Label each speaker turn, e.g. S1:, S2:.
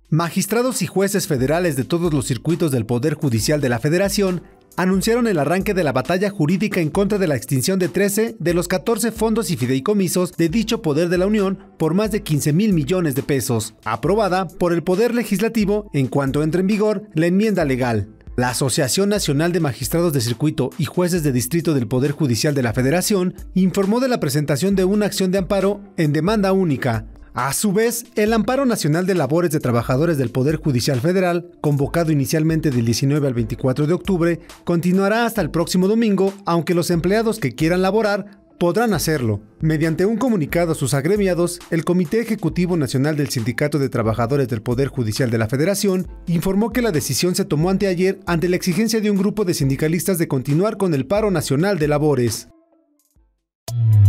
S1: Magistrados y jueces federales de todos los circuitos del Poder Judicial de la Federación anunciaron el arranque de la batalla jurídica en contra de la extinción de 13 de los 14 fondos y fideicomisos de dicho Poder de la Unión por más de 15,000 millones de pesos, aprobada por el Poder Legislativo en cuanto entre en vigor la enmienda legal. La Asociación Nacional de Magistrados de Circuito y Jueces de Distrito del Poder Judicial de la Federación informó de la presentación de una acción de amparo en demanda única. A su vez, el Amparo Nacional de Labores de Trabajadores del Poder Judicial Federal, convocado inicialmente del 19 al 24 de octubre, continuará hasta el próximo domingo, aunque los empleados que quieran laborar podrán hacerlo. Mediante un comunicado a sus agremiados, el Comité Ejecutivo Nacional del Sindicato de Trabajadores del Poder Judicial de la Federación informó que la decisión se tomó anteayer ante la exigencia de un grupo de sindicalistas de continuar con el paro nacional de labores.